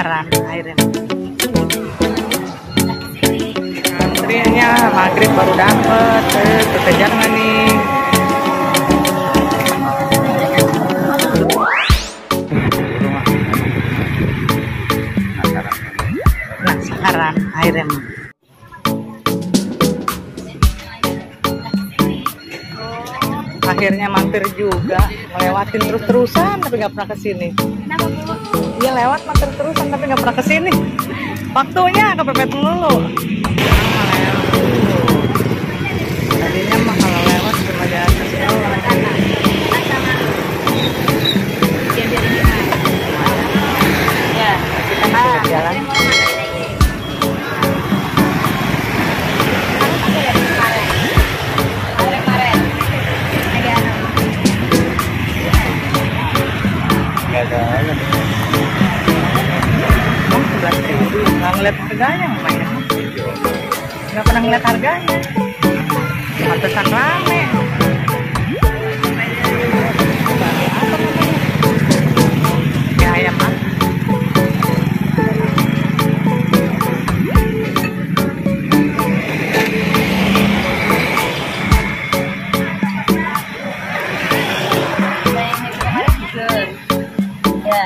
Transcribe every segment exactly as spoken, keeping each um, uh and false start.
penasaran akhirnya. Antriannya maghrib baru dapet, eh, kekejar nggak nih? Penasaran akhirnya. Akhirnya mampir juga, ngelewatin terus-terusan tapi nggak pernah kesini. Iya lewat mampir terusan tapi nggak pernah kesini. Waktunya kepepet mulu. Tadinya mah kalau lewat cuma di atas doang. Ya, kita jalan. Nggak ngeliat harganya makanya nggak pernah ngeliat harganya, pantesan rame. Ya ayam ah ya.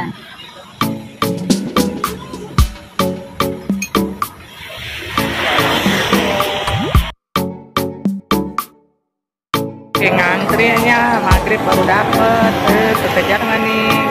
Ngantrinya maghrib baru dapet, eh, kekejar nggak nih?